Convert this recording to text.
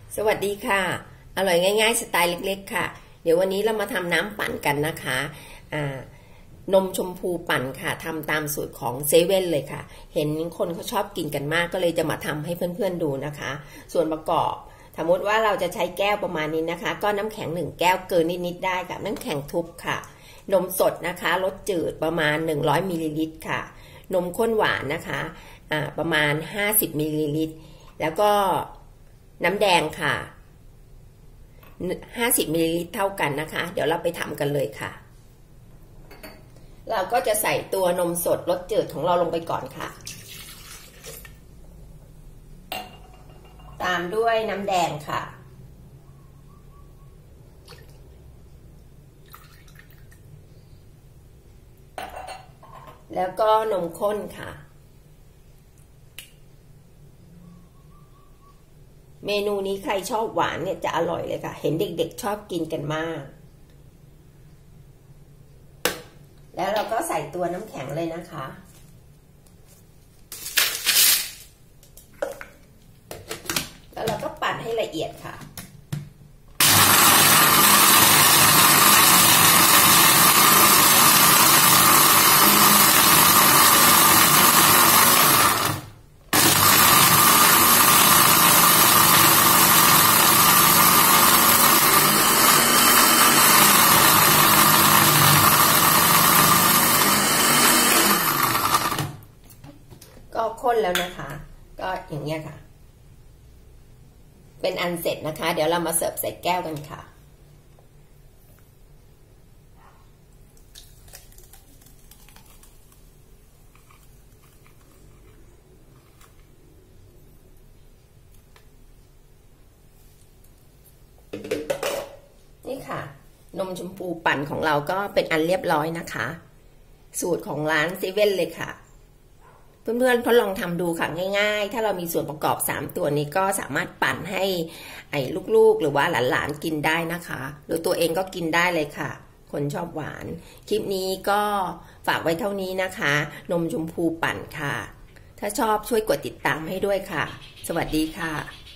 สวัสดีค่ะอร่อยง่ายๆสไตล์เล็กๆค่ะเดี๋ยววันนี้เรามาทำน้ำปั่นกันนะคะนมชมพูปั่นค่ะทำตามสูตรของเซเว่นเลยค่ะเห็นคนเขาชอบกินกันมากก็เลยจะมาทำให้เพื่อนๆดูนะคะส่วนประกอบสมมติว่าเราจะใช้แก้วประมาณนี้นะคะก็น้ำแข็ง1แก้วเกินนิดๆได้ค่ะน้ำแข็งทุบค่ะนมสดนะคะรสจืดประมาณ100มิลลิลิตรค่ะนมข้นหวานนะคะประมาณ50มิลลิลิตรแล้วก็น้ำแดงค่ะ50มิลลิลิตรเท่ากันนะคะเดี๋ยวเราไปทำกันเลยค่ะเราก็จะใส่ตัวนมสดรสจืดของเราลงไปก่อนค่ะตามด้วยน้ำแดงค่ะแล้วก็นมข้นค่ะเมนูนี้ใครชอบหวานเนี่ยจะอร่อยเลยค่ะเห็นเด็กๆชอบกินกันมากแล้วเราก็ใส่ตัวน้ำแข็งเลยนะคะแล้วเราก็ปั่นให้ละเอียดค่ะก็ข้นแล้วนะคะก็อย่างเงี้ยค่ะเป็นอันเสร็จนะคะเดี๋ยวเรามาเสิร์ฟใส่แก้วกันค่ะนี่ค่ะนมชมพูปั่นของเราก็เป็นอันเรียบร้อยนะคะสูตรของร้านเซเว่นเลยค่ะเพื่อนๆทดลองทำดูค่ะง่ายๆถ้าเรามีส่วนประกอบ3ตัวนี้ก็สามารถปั่นให้ลูกๆหรือว่าหลานๆกินได้นะคะหรือตัวเองก็กินได้เลยค่ะคนชอบหวานคลิปนี้ก็ฝากไว้เท่านี้นะคะนมชมพูปั่นค่ะถ้าชอบช่วยกดติดตามให้ด้วยค่ะสวัสดีค่ะ